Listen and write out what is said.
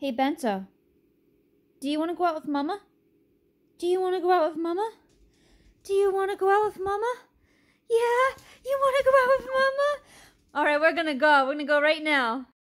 Hey, Bento. Do you want to go out with Momma? Do you want to go out with Momma? Do you want to go out with Momma? Yeah? You want to go out with Momma? Alright, we're gonna go. We're gonna go right now.